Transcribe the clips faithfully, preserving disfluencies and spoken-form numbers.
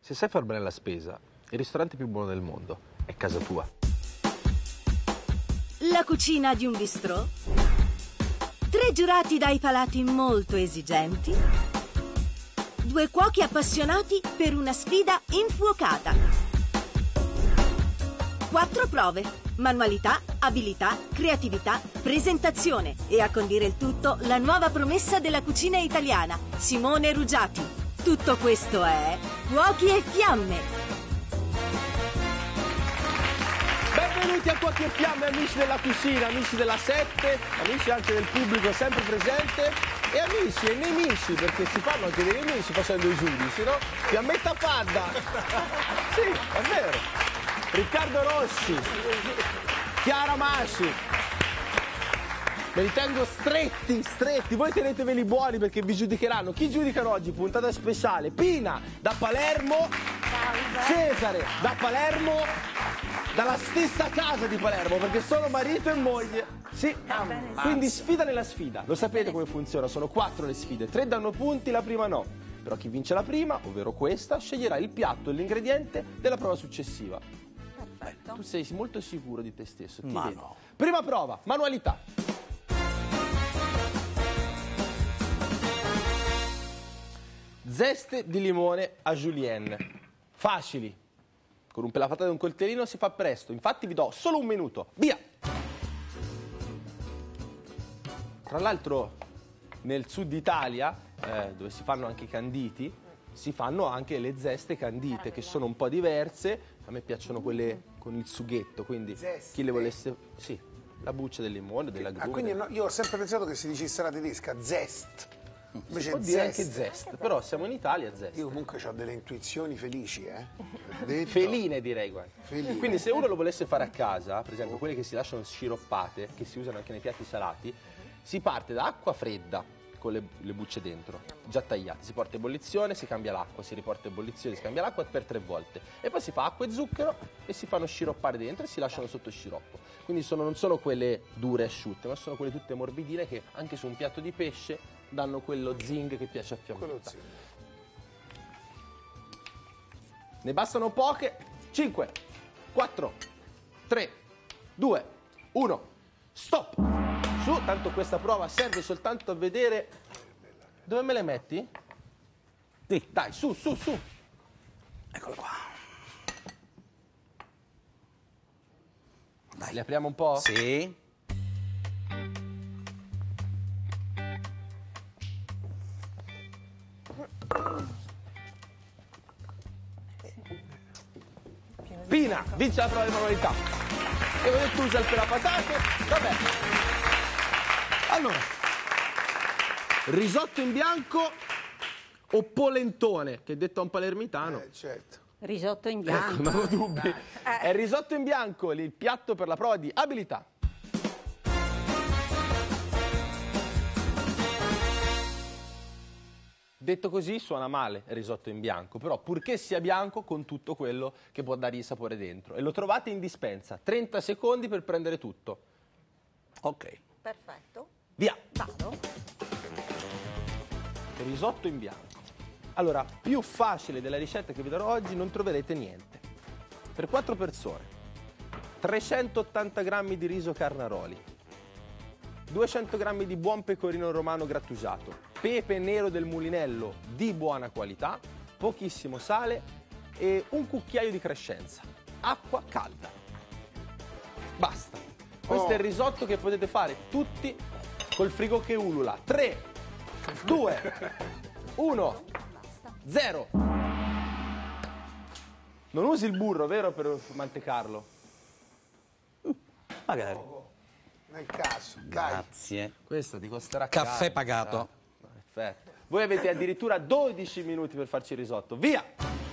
Se sai far bene la spesa, il ristorante più buono del mondo è casa tua. La cucina di un bistrò? Tre giurati dai palati molto esigenti? Due cuochi appassionati per una sfida infuocata? Quattro prove: manualità, abilità, creatività, presentazione e a condire il tutto la nuova promessa della cucina italiana, Simone Ruggiati. Tutto questo è Cuochi e Fiamme. Benvenuti a Cuochi e Fiamme, amici della cucina, amici della sette, amici anche del pubblico sempre presente e amici e nemici, perché si fanno anche dei nemici facendo i giudici, no? Fiammetta Fadda, sì, è vero, Riccardo Rossi, Chiara Masci. Me li tengo stretti, stretti, voi teneteveli buoni perché vi giudicheranno. Chi giudicano oggi? Puntata speciale. Pina da Palermo, Cesare da Palermo, dalla stessa casa di Palermo, perché sono marito e moglie. Sì, quindi sfida nella sfida. Lo sapete come funziona, sono quattro le sfide. Tre danno punti, la prima no. Però chi vince la prima, ovvero questa, sceglierà il piatto e l'ingrediente della prova successiva. Perfetto. Tu sei molto sicuro di te stesso. Ti Ma vedo. no. Prima prova, manualità. Zeste di limone a julienne. Facili. Con un pelafata e un coltellino si fa presto. Infatti vi do solo un minuto. Via! Tra l'altro nel sud Italia, eh, dove si fanno anche i canditi, si fanno anche le zeste candite, che sono un po' diverse. A me piacciono quelle con il sughetto, quindi Zeste? chi le volesse... Sì, la buccia del limone, dell'agrume. Ah, quindi no, io ho sempre pensato che si dicesse la tedesca zest. Invece Può dire zest. anche zest, però siamo in Italia, zest. Io comunque ho delle intuizioni felici, eh. Detto. Feline direi, guarda. Feline. Quindi se uno lo volesse fare a casa, per esempio quelle che si lasciano sciroppate, che si usano anche nei piatti salati, si parte da acqua fredda con le, le bucce dentro, già tagliate, si porta a ebollizione, si cambia l'acqua, si riporta a ebollizione, si cambia l'acqua per tre volte e poi si fa acqua e zucchero e si fanno sciroppare dentro e si lasciano sotto sciroppo. Quindi sono, non sono quelle dure e asciutte, ma sono quelle tutte morbidine che anche su un piatto di pesce danno quello zing che piace a Quello Fiammetta. sì. Ne bastano poche. cinque, quattro, tre, due, uno. Stop! Su, tanto questa prova serve soltanto a vedere... Dove me le metti? Sì. Dai, su, su, su. Eccolo qua. Dai, le apriamo un po'? Sì. Pina, vince la prova di manualità. E voi tu usa il pelapatate. Vabbè. Allora, risotto in bianco o polentone, che detto a un palermitano. Eh, certo. Risotto in Ecco, bianco. non ho dubbi. È il risotto in bianco, il piatto per la prova di abilità. Detto così suona male il risotto in bianco, però purché sia bianco con tutto quello che può dargli sapore dentro. E lo trovate in dispensa, trenta secondi per prendere tutto. Ok. Perfetto. Via! Vado. Risotto in bianco. Allora, più facile della ricetta che vi darò oggi non troverete niente. Per quattro persone, trecentottanta grammi di riso Carnaroli, duecento grammi di buon pecorino romano grattugiato, pepe nero del Mulinello di buona qualità, pochissimo sale e un cucchiaio di crescenza. Acqua calda. Basta. Questo Oh. è il risotto che potete fare tutti col frigo che ulula. tre, due, uno, zero. Non usi il burro, vero, per mantecarlo? Magari. Nel caso. Dai. Grazie. Questo ti costerà Caffè caro. pagato. Ah, perfetto. Voi avete addirittura dodici minuti per farci il risotto. Via!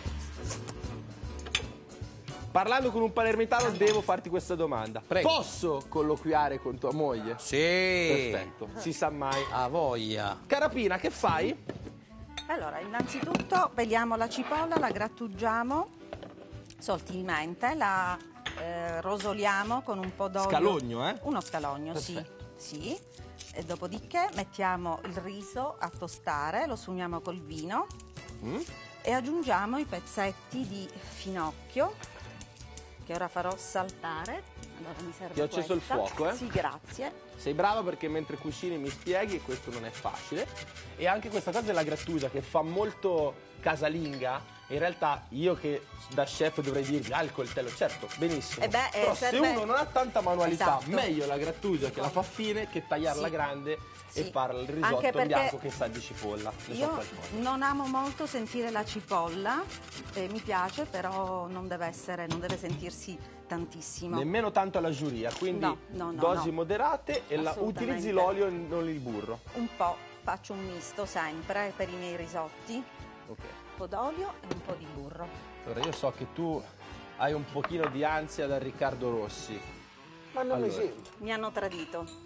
Parlando con un palermitano devo farti questa domanda. Prego. Posso colloquiare con tua moglie? Sì. Perfetto, si sa mai. A voglia. Carapina, che fai? Allora, innanzitutto peliamo la cipolla, la grattugiamo sottilmente, la eh, rosoliamo con un po' d'olio. Scalogno, eh? Uno scalogno, Perfetto. sì. Sì. E dopodiché mettiamo il riso a tostare, lo sfumiamo col vino Mm? e e aggiungiamo i pezzetti di finocchio che ora farò saltare. Allora mi serve Ti ho acceso il questa. fuoco, eh? Sì, grazie. Sei brava perché mentre cucini mi spieghi e questo non è facile. E anche questa cosa della grattugia che fa molto casalinga. In realtà io che da chef dovrei dirvi, ah il coltello, certo, benissimo. Eh beh, eh, Però serve- se uno non ha tanta manualità, Esatto. meglio la grattugia che la fa fine che tagliarla Sì. grande e Sì. fare il Anche risotto perché bianco che sa di cipolla. Ne so Io qualcosa. non amo molto sentire la cipolla, eh, mi piace, però non deve essere, non deve sentirsi tantissimo. Nemmeno tanto alla giuria, quindi No, no, no, dosi no. moderate e la, Assolutamente. utilizzi l'olio e non il burro. Un po', faccio un misto sempre per i miei risotti, Ok. un po' d'olio e un po' di burro. Allora io so che tu hai un pochino di ansia da Riccardo Rossi. Ma non mi Allora. sembra. Mi hanno tradito.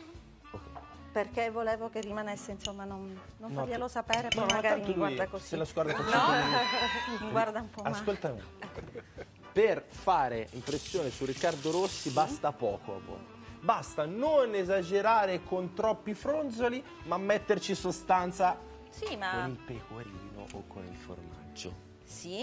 Perché volevo che rimanesse, insomma, non, non No, farglielo sapere, No, poi ma magari tanto mi lui guarda così. se la scorda per No, cinque minuti. mi guarda un po' male. Ascoltami. Per fare impressione su Riccardo Rossi basta poco a voi. Basta non esagerare con troppi fronzoli, ma metterci sostanza Sì, con ma... il pecorino o con il formaggio. Sì?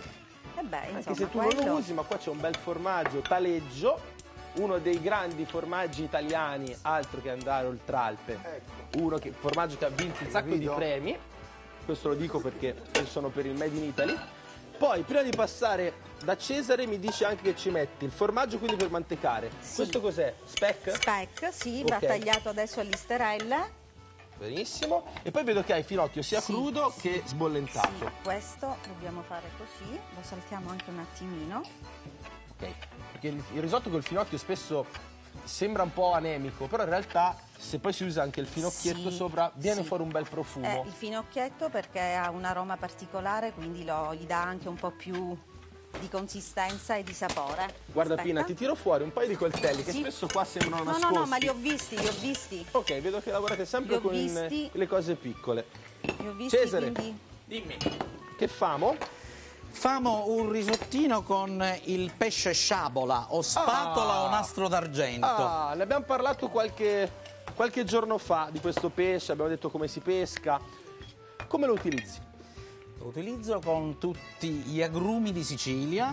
E beh, Anche insomma, se tu quello... non lo usi, ma qua c'è un bel formaggio taleggio, uno dei grandi formaggi italiani, altro che andare oltralpe. Ecco. Uno che, formaggio che ha vinto un sacco di Capito? premi, questo lo dico perché io sono per il Made in Italy. Poi prima di passare da Cesare mi dici anche che ci metti il formaggio quindi per mantecare. Sì. Questo cos'è? Speck? Speck, sì, Ok. va tagliato adesso a listarelle. Benissimo. E poi vedo che hai finocchio sia Sì. crudo che Sì, sbollentato. questo dobbiamo fare così, lo saltiamo anche un attimino. Ok. Perché il, il risotto col finocchio spesso sembra un po' anemico, però in realtà se poi si usa anche il finocchietto Sì, sopra viene sì. fuori un bel profumo. Eh, il finocchietto perché ha un aroma particolare, quindi lo, gli dà anche un po' più di consistenza e di sapore. Guarda Aspetta. Pina, ti tiro fuori un paio di coltelli che Sì. spesso qua sembrano No, nascosti. no, no, ma li ho visti, li ho visti. Ok, vedo che lavorate sempre Li ho con visti. le cose piccole. Li ho visti, Cesare. quindi... Dimmi. Che famo? Famo un risottino con il pesce sciabola o spatola Ah. o nastro d'argento. Ah, ne abbiamo parlato qualche, qualche giorno fa di questo pesce, abbiamo detto come si pesca. Come lo utilizzi? Lo utilizzo con tutti gli agrumi di Sicilia,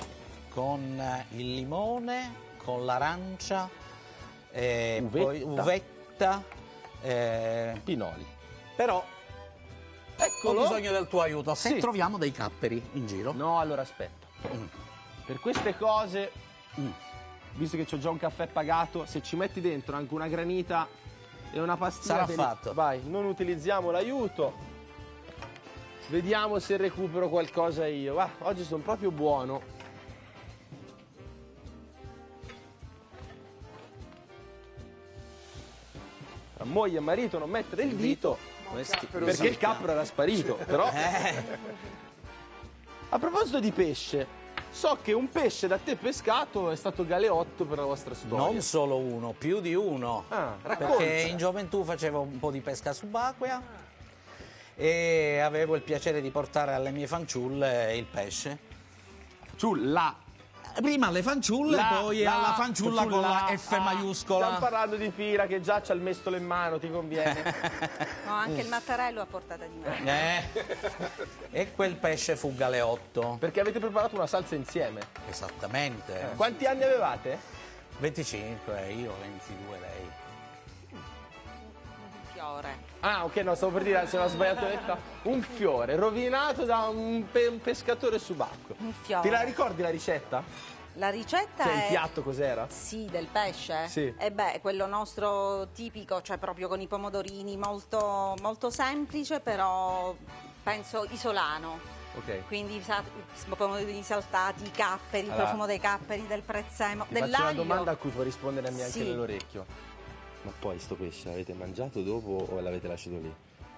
con il limone, con l'arancia, eh, Uvetta. poi uvetta, eh, Pinoli. però ho Eccolo. bisogno del tuo aiuto. Se Sì. troviamo dei capperi in giro. No, allora aspetta. Per queste cose, mm, visto che c'ho già un caffè pagato, se ci metti dentro anche una granita e una pastina... Sarà te li- fatto. Vai, non utilizziamo l'aiuto. Vediamo se recupero qualcosa io. Va, oggi sono proprio buono. A moglie e marito non mettere il dito, Questi- perché il cappero era sparito, però... A proposito di pesce, so che un pesce da te pescato è stato galeotto per la vostra storia. Non solo uno, più di uno. Ah, racconta. Perché in gioventù facevo un po' di pesca subacquea e avevo il piacere di portare alle mie fanciulle il pesce. Ciulla. Prima le fanciulle, La- poi la- alla fanciulla con la F ah, Stiamo maiuscola. parlando di Pira che già c'ha il mestolo in mano, ti conviene. No, anche il mattarello a portata di mano. Eh, e quel pesce fu galeotto. Perché avete preparato una salsa insieme. Esattamente. Quanti anni avevate? venticinque, io ventidue, lei. Un fiore. Ah, ok, no, stavo per dire, se non ho sbagliato letta. Un fiore rovinato da un, pe- un pescatore subacqueo. Un fiore. Ti la ricordi la ricetta? La ricetta Cioè, è... il piatto cos'era? Sì, del pesce? Sì. E beh, quello nostro tipico, cioè proprio con i pomodorini, molto, molto semplice, però penso isolano. Ok. Quindi sa- pomodorini saltati, i capperi, il Allora, profumo dei capperi, del prezzemolo, Ti faccio una dell'aglio. domanda a cui puoi rispondermi anche Sì. nell'orecchio. Ma poi sto pesce l'avete mangiato dopo o l'avete lasciato lì?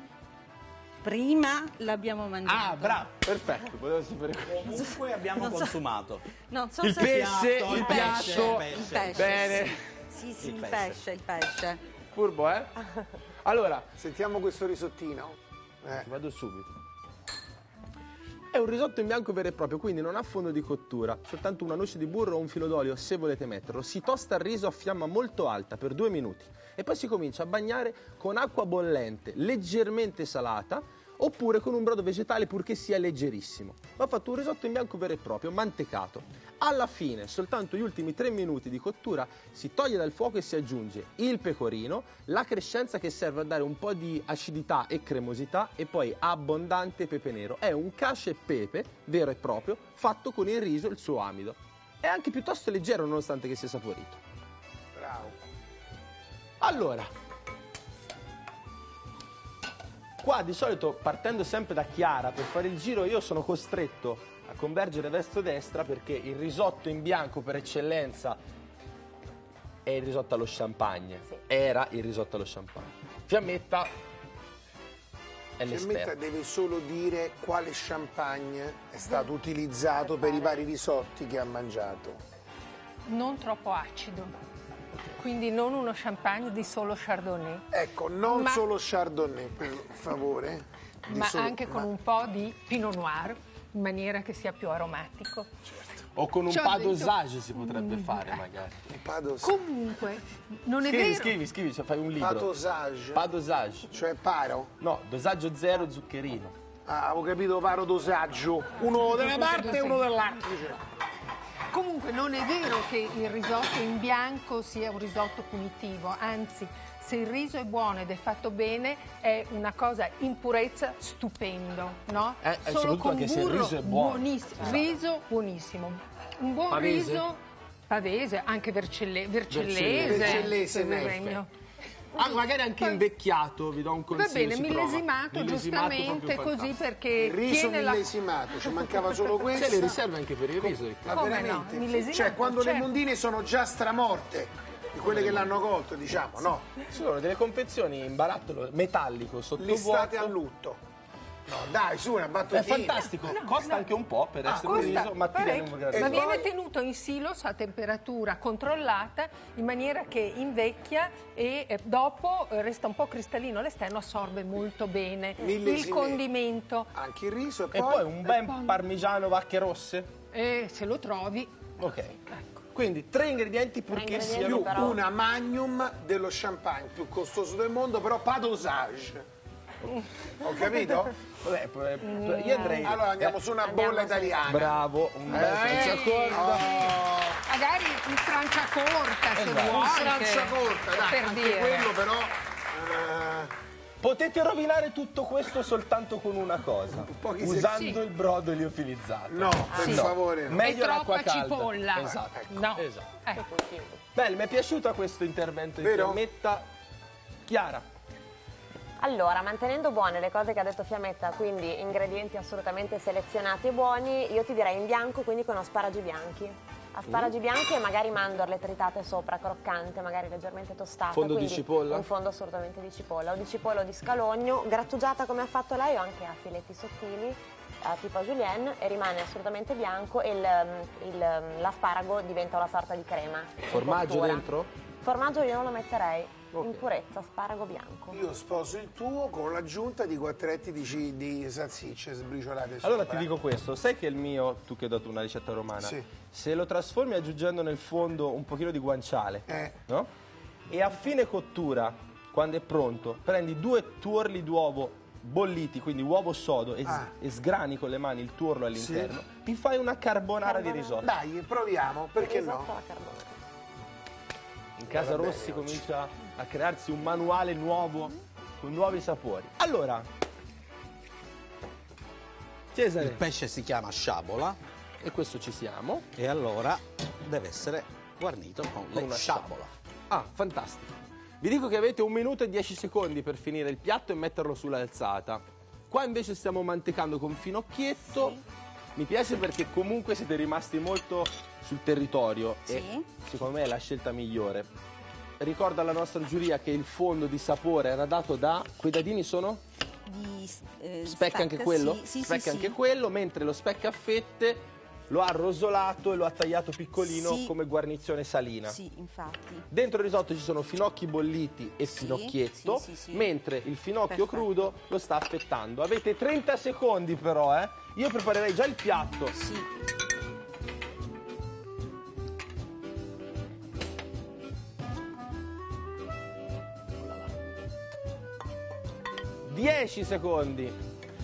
Prima l'abbiamo mangiato. Ah, bravo, perfetto, volevo sapere. Comunque abbiamo Non so- consumato. Non so Il se... pesce, piatto, il il piatto. pesce, Il pesce, Bene. Sì, sì, Il il pesce. pesce, il pesce. Furbo, eh? Allora, Sentiamo questo risottino. Eh. vado subito. È un risotto in bianco vero e proprio, quindi non ha fondo di cottura, soltanto una noce di burro o un filo d'olio se volete metterlo. Si tosta il riso a fiamma molto alta per due minuti e poi si comincia a bagnare con acqua bollente, leggermente salata, oppure con un brodo vegetale purché sia leggerissimo. Ho fatto un risotto in bianco vero e proprio, mantecato. Alla fine, soltanto gli ultimi tre minuti di cottura, si toglie dal fuoco e si aggiunge il pecorino, la crescenza che serve a dare un po' di acidità e cremosità e poi abbondante pepe nero. È un cacio e pepe vero e proprio, fatto con il riso e il suo amido. È anche piuttosto leggero nonostante che sia saporito. Bravo. Allora, qua di solito partendo sempre da Chiara per fare il giro io sono costretto a convergere verso destra perché il risotto in bianco per eccellenza è il risotto allo champagne. Sì. Era il risotto allo champagne. Fiammetta è l'esperta. Fiammetta deve solo dire quale champagne è stato utilizzato per i vari risotti che ha mangiato. Non troppo acido, quindi non uno champagne di solo chardonnay. Ecco, non ma, solo chardonnay, per favore. Ma solo, anche con ma... un po' di pinot noir, in maniera che sia più aromatico. Certo. O con un Ci ho pas detto- dosage si potrebbe fare magari. Un pas dosage. Comunque, non è Scrivi, vero. scrivi, scrivi, cioè fai un Pas libro. dosage. Pas dosage. Cioè paro. No, dosaggio zero zuccherino. Ah, avevo capito paro dosaggio. Uno da una parte e uno dall'altra. Comunque non è vero che il risotto in bianco sia un risotto punitivo, anzi, se il riso è buono ed è fatto bene è una cosa in purezza stupendo, no? Eh, eh, Solo soprattutto con anche se il burro riso è buono. buonissimo, riso buonissimo. Un buon Pavese? riso pavese, anche vercelle- vercellese, Vercellese, se Nerfe. regno. Ah, magari anche Poi- invecchiato, vi do un Va consiglio. bene, si prova. millesimato, Millesimato giustamente proprio così fantastico. perché Il riso tiene la... millesimato, ci mancava solo questo. C'è le riserve anche per il riso, Ma Riccardo. Come no? veramente? Millesimato, Cioè, quando certo. le mondine sono già stramorte, di quelle che l'hanno colto, diciamo, no? Sono delle confezioni in barattolo metallico L'estate a sottovuoto. lutto. No, dai, su, una È battutina. fantastico, costa anche un po' per Ah, essere un Costa riso, ma ti viene parecchio, un ma gradino. viene poi- tenuto in silos a temperatura controllata in maniera che invecchia e eh, dopo eh, resta un po' cristallino all'esterno, assorbe molto bene il Millesime. condimento Anche il riso e E poi... poi un ben parmigiano vacche rosse. e se lo trovi Ok. Quindi tre ingredienti purché ingredienti siano più però- una magnum dello champagne più costoso del mondo, però pas dosage. Ho capito? Vabbè, p- p- io andrei. Allora andiamo su una Andiamo bolla su- italiana. Bravo, un bel Eh, Franciacorta. oh, magari in Francia corta se Esatto. vuoi Francia che- corta, dai, per anche dire quello però... eh, Potete rovinare tutto questo soltanto con una cosa, pochi usando Sì. il brodo liofilizzato. no, per Sì. favore, no. Meglio È l'acqua troppa calda. cipolla. Esatto. no esatto. Ecco. Bene, mi è piaciuto questo intervento di Vero? Fiammetta. Chiara, Allora, mantenendo buone le cose che ha detto Fiammetta, quindi ingredienti assolutamente selezionati e buoni, io ti direi in bianco, quindi con asparagi bianchi. Asparagi Mm. bianchi e magari mandorle tritate sopra, croccante, magari leggermente tostata. Fondo di quindi cipolla? Un fondo assolutamente di cipolla, o di cipolla o di scalogno, grattugiata come ha fatto lei o anche a filetti sottili, eh, tipo a julienne, e rimane assolutamente bianco e il, il- l'asparago diventa una sorta di crema. in formaggio cottura. dentro? Formaggio io non lo metterei, Ok. in purezza, asparago bianco. Io sposo il tuo con l'aggiunta di quattretti di, ci- di salsicce sbriciolate sopra. Allora ti dico questo, sai che il mio, tu che hai dato una ricetta romana, Sì. se lo trasformi aggiungendo nel fondo un pochino di guanciale, Eh. no? E a fine cottura, quando è pronto, prendi due tuorli d'uovo bolliti, quindi uovo sodo, e, s- Ah. e sgrani con le mani il tuorlo all'interno, ti fai una carbonara di risotto. Dai, proviamo, perché Risotto no? alla carbonara. In casa Va bene, Rossi oggi. comincia a crearsi un manuale nuovo con nuovi sapori. Allora, Cesare, Il pesce si chiama sciabola e questo ci siamo. e allora deve essere guarnito con le una sciabola. Ah, fantastico. Vi dico che avete un minuto e dieci secondi per finire il piatto e metterlo sull'alzata. Qua invece stiamo mantecando con finocchietto. Mi piace perché comunque siete rimasti molto sul territorio e Sì. secondo me è la scelta migliore. Ricorda alla nostra giuria che il fondo di sapore era dato da... Quei dadini sono? Di, eh, Specca anche speck, quello? Sì, sì, Specca sì, anche sì. quello, mentre lo specca a fette lo ha rosolato e lo ha tagliato piccolino Sì. come guarnizione salina. Sì, infatti. Dentro il risotto ci sono finocchi bolliti e Sì, finocchietto, sì, sì, sì. mentre il finocchio Perfetto. crudo lo sta affettando. Avete trenta secondi però, eh? Io preparerei già il piatto. Sì. dieci secondi.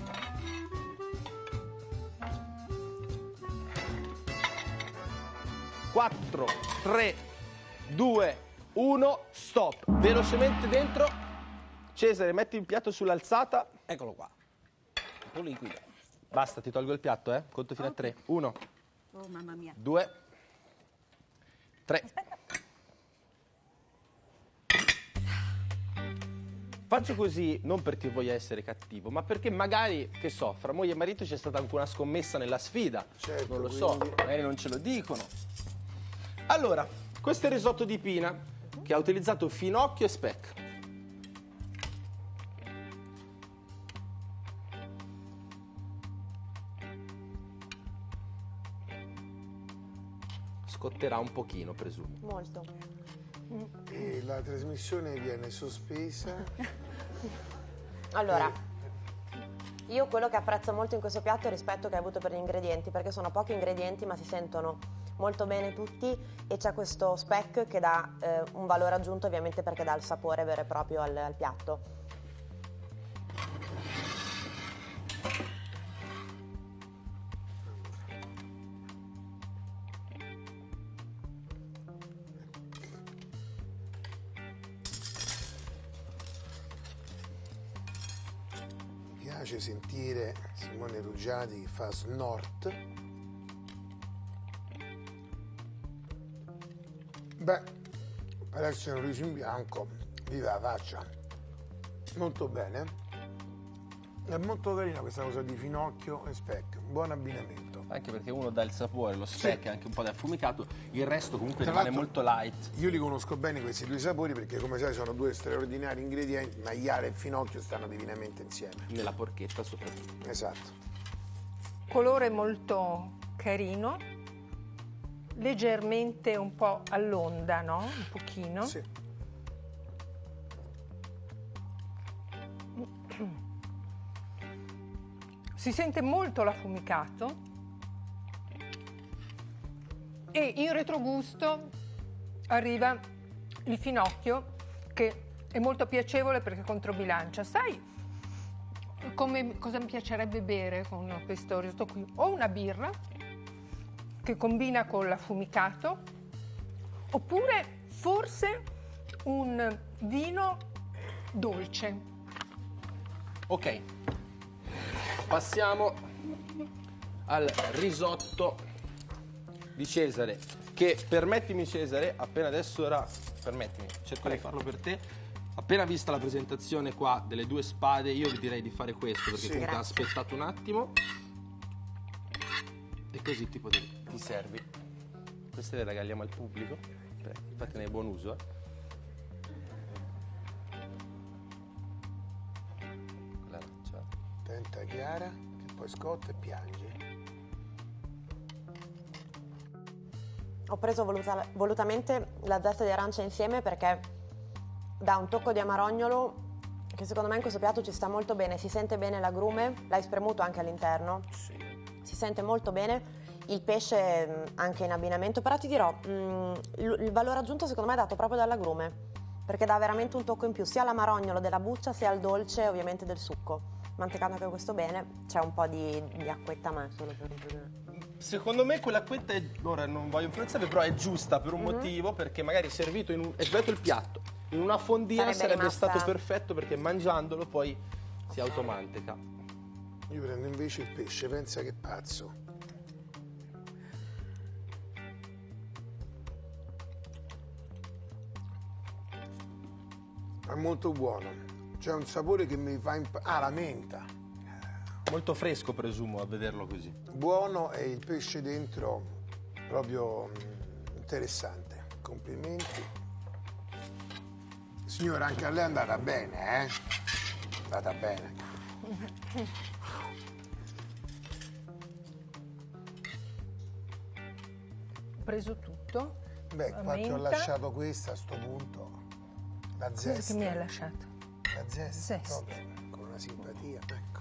quattro, tre, due, uno, stop. Velocemente dentro. Cesare, metti il piatto sull'alzata. Eccolo qua. Un po' liquido. Basta, ti tolgo il piatto, eh. Conto fino okay. a tre. Uno. Oh, mamma mia. Due. Tre. Aspetta. Faccio così non perché voglio essere cattivo, ma perché magari, che so, fra moglie e marito c'è stata anche una scommessa nella sfida. Certo, non lo so, quindi... magari non ce lo dicono. Allora, questo è il risotto di Pina, che ha utilizzato finocchio e speck. Scotterà un pochino, presumo. Molto. E la trasmissione viene sospesa. Allora, io quello che apprezzo molto in questo piatto è il rispetto che hai avuto per gli ingredienti, perché sono pochi ingredienti ma si sentono molto bene tutti e c'è questo speck che dà eh, un valore aggiunto, ovviamente, perché dà il sapore vero e proprio al, al piatto. Mi piace sentire Simone Ruggiati che fa snort. Beh, per essere un riso in bianco, viva la faccia. Molto bene. È molto carina questa cosa di finocchio e speck, buon abbinamento. Anche perché uno dà il sapore, lo speck Sì. e anche un po' di affumicato, il resto comunque Tra rimane l'altro, molto light. Io li conosco bene questi due sapori perché, come sai, sono due straordinari ingredienti, maiale e finocchio stanno divinamente insieme. Nella porchetta soprattutto. Esatto. Colore molto carino, leggermente un po' all'onda, no? Un pochino. Sì. Si sente molto l'affumicato e in retrogusto arriva il finocchio, che è molto piacevole perché controbilancia. Sai come, cosa mi piacerebbe bere con questo risotto qui? O una birra che combina con l'affumicato, oppure forse un vino dolce. Ok, passiamo al risotto di Cesare, che, permettimi Cesare, appena adesso ora, permettimi, cerco di farlo per te, appena vista la presentazione qua delle due spade, io direi di fare questo, perché Sì, comunque ha grazie. aspettato un attimo, e così tipo ti, ti servi. Queste le regaliamo al pubblico, prego, fatene buon uso, eh. L'aranciata. Tenta Chiara, che poi scotta e piange. Ho preso voluta- volutamente la zesta di arancia insieme perché dà un tocco di amarognolo che secondo me in questo piatto ci sta molto bene. Si sente bene l'agrume, l'hai spremuto anche all'interno. Sì. Si sente molto bene. Il pesce mh, anche in abbinamento, però ti dirò, mh, il, il valore aggiunto secondo me è dato proprio dall'agrume, perché dà veramente un tocco in più sia all'amarognolo della buccia sia al dolce ovviamente del succo. Mantecando anche questo bene, c'è un po' di, di acquetta, ma è solo per... Secondo me quell'acquetta è, ora non voglio influenzare, però è giusta per un Mm-hmm. motivo, perché magari servito in un, è sbagliato il piatto, in una fondina Sarebbe sarebbe, rimasta- stato perfetto, perché mangiandolo poi si automanteca. Io prendo invece il pesce, pensa che pazzo. È molto buono. C'è un sapore che mi fa imp- ah, la menta. Molto fresco, presumo, a vederlo così. Buono e il pesce dentro proprio mm, interessante. Complimenti. Signora, anche a lei è andata bene, eh? È andata bene. Ho preso tutto. Beh, La qua ti ho menta. lasciato questa a sto punto. La Cosa zesta. che mi hai lasciato? La zesta, Zesta. proprio, con una simpatia, ecco.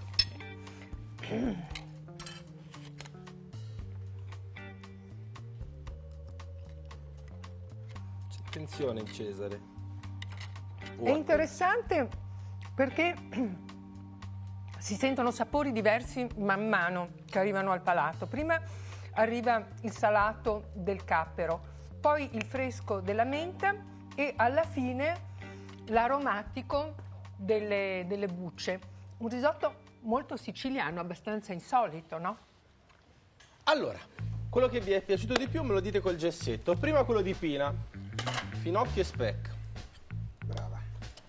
C'è attenzione in Cesare. È interessante perché si sentono sapori diversi man mano che arrivano al palato. Prima arriva il salato del cappero, poi il fresco della menta e alla fine l'aromatico delle, delle bucce. Un risotto molto siciliano, abbastanza insolito, no? Allora, quello che vi è piaciuto di più me lo dite col gessetto. Prima quello di Pina, finocchio e speck. Brava.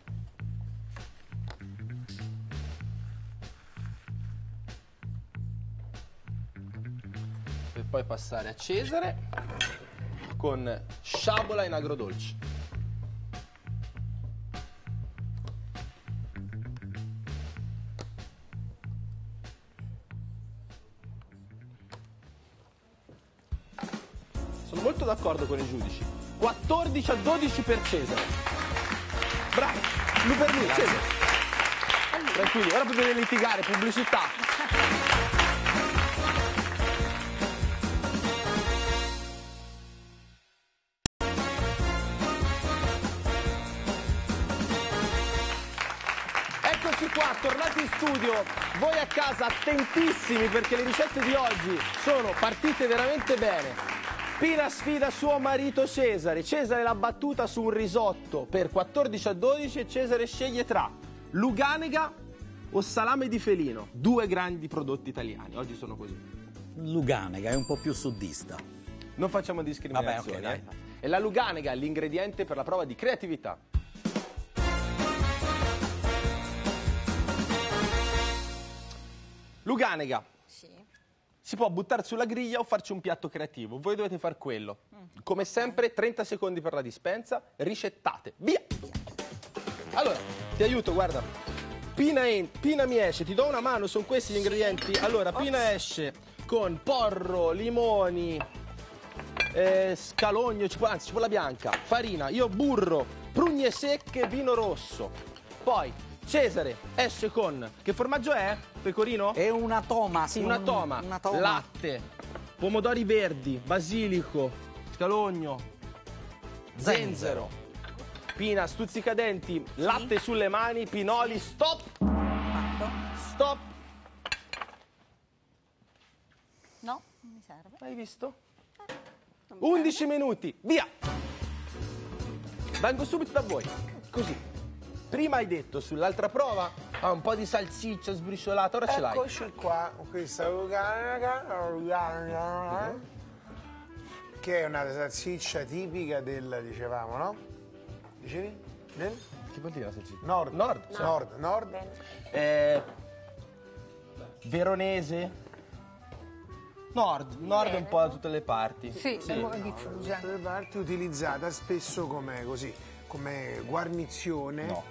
Per poi passare a Cesare con sciabola in agrodolce. Sono molto d'accordo con i giudici. quattordici a dodici per Cesare. Bravo, lui per lui, Cesare. Tranquilli, ora potete litigare, pubblicità. Eccoci qua, tornati in studio, voi a casa attentissimi perché le ricette di oggi sono partite veramente bene. Pina sfida suo marito Cesare, Cesare l'ha battuta su un risotto per quattordici a dodici e Cesare sceglie tra luganega o salame di felino, due grandi prodotti italiani, oggi sono così. Luganega è un po' più sudista. Non facciamo discriminazioni. Vabbè, ok, dai. eh. E la luganega è l'ingrediente per la prova di creatività. Luganega. Sì. Si può buttare sulla griglia o farci un piatto creativo. Voi dovete fare quello. Come sempre, trenta secondi per la dispensa. Ricettate. Via! Allora, ti aiuto, guarda. Pina, en- Pina mi esce, ti do una mano, sono questi gli ingredienti. Allora, Pina esce con porro, limoni, eh, scalogno, cipolla, anzi cipolla bianca, farina, io burro, prugne secche, vino rosso. Poi Cesare esce con, che formaggio è? Pecorino? È una toma, sì. Una un- toma, una toma. latte, pomodori verdi, basilico, scalogno, zenzero. Pina, stuzzicadenti, latte sulle mani, pinoli, stop, Fatto? stop. No, non mi serve. Hai visto? undici minuti, via! Vengo subito da voi, così. Prima hai detto sull'altra prova, ah, un po' di salsiccia sbriciolata, ora ce l'hai. Eccoci qua, con questa luganega, luganega, che è una salsiccia tipica del, dicevamo, no? Dicevi? Del? Che vuol dire la salsiccia? Nord. Nord, sì. Nord, nord. Bene. Eh, veronese? Nord, nord un po' da tutte le parti. Sì, è mo- diffusa. Le parti utilizzata spesso come così, come guarnizione. No.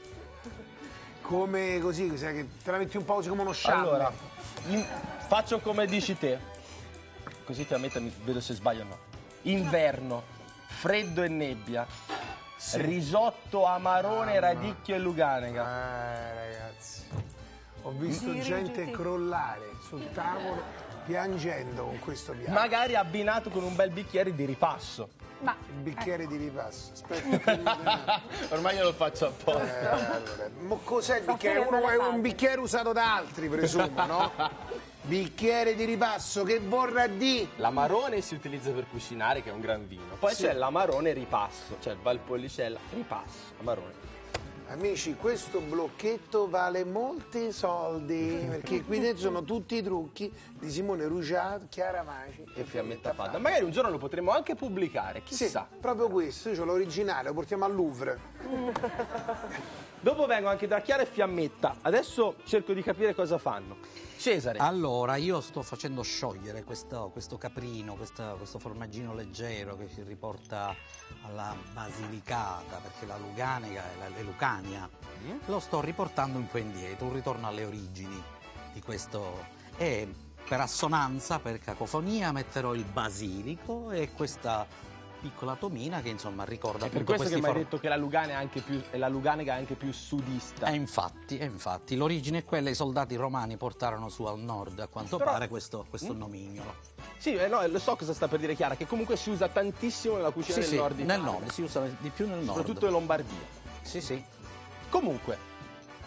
Come così, così, che te la metti un po' così come uno scialle. Allora, in- faccio come dici te, così ti ammetto, mi- vedo se sbaglio o no. Inverno, freddo e nebbia, risotto amarone, radicchio e luganega. Eh, ragazzi, ho visto gente crollare sul tavolo piangendo con questo piatto. Magari abbinato con un bel bicchiere di ripasso. Ma Un bicchiere di ripasso. Aspetta, che- Ormai io lo faccio eh, apposta. allora, mo cos'è il bicchiere? Soffrire Uno è dalle un bicchiere usato da altri, presumo, no? Bicchiere di ripasso, che vorrà di? L'amarone si utilizza per cucinare, che è un gran vino. Poi Sì. c'è l'amarone ripasso, cioè il Valpolicella ripasso, amarone. Amici, questo blocchetto vale molti soldi, perché qui dentro sono tutti i trucchi di Simone Rugiato, Chiara Maci E Fiammetta Fadda. Magari un giorno lo potremo anche pubblicare, Sì, chissà. proprio questo, io ho l'originale, lo portiamo al Louvre. Dopo vengo anche da Chiara e Fiammetta. Adesso cerco di capire cosa fanno. Cesare. Allora, io sto facendo sciogliere questo, questo caprino, questa- questo formaggino leggero che ci riporta alla Basilicata, perché la luganega e la, le Lucania lo sto riportando un po' indietro, un ritorno alle origini di questo. E per assonanza, per cacofonia, metterò il basilico e questa piccola tomina che insomma ricorda È per appunto questo che questi mi hai for- detto che la, Lugana è anche più, e la Luganega è anche più sudista. E infatti, e infatti, l'origine è quella, i soldati romani portarono su al nord, a quanto Però- pare, questo, questo nomignolo. Sì, eh, no, lo so cosa sta per dire Chiara, che comunque si usa tantissimo nella cucina Sì, del sì, nord nel Italia. nord, si usa di più nel nord. Soprattutto in Lombardia. Sì, sì. Comunque,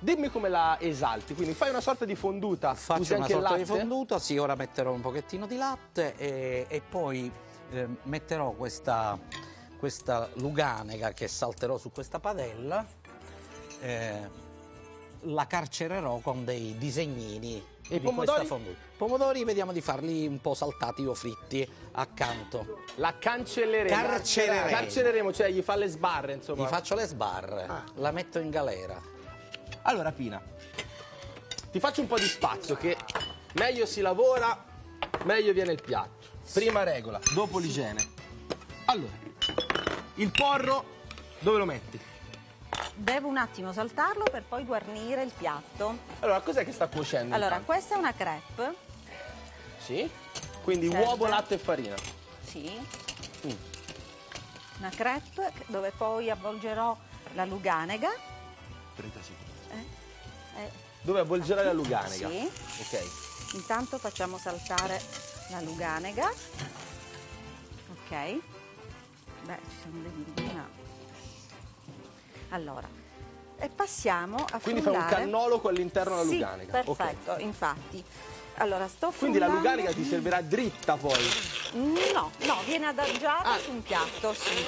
dimmi come la esalti, quindi fai una sorta di fonduta. Usi Faccio una anche il sorta di latte? fonduta, sì, ora metterò un pochettino di latte e, e poi eh, metterò questa, questa luganega che salterò su questa padella, eh, la carcererò con dei disegnini E i di pomodori? questa fonduta. Pomodori vediamo di farli un po' saltati o fritti accanto. La cancelleremo. Carcereremo. Carcereremo, cioè gli fa le sbarre, insomma. Gli faccio le sbarre, Ah. la metto in galera. Allora, Pina, ti faccio un po' di spazio, che meglio si lavora, meglio viene il piatto. Prima regola, dopo l'igiene. Allora, il porro dove lo metti? Devo un attimo saltarlo per poi guarnire il piatto. Allora, cos'è che sta cuocendo? Allora, intanto? questa è una crepe. Sì? Quindi Serve. uovo, latte e farina. Sì. Mm. Una crepe dove poi avvolgerò la luganega. trenta secondi. Eh, eh, Dove avvolgerai la luganega? Sì. Ok. Intanto facciamo saltare la luganega. Ok. Beh, ci sono dei gridi, ma... Allora, e passiamo a Quindi fai un frullare. cannolo con all'interno la Sì, luganega. Ok. perfetto, infatti. Allora, sto Quindi la frullando. luganega ti servirà dritta poi. No, no, viene adagiata Ah. su un piatto, sì.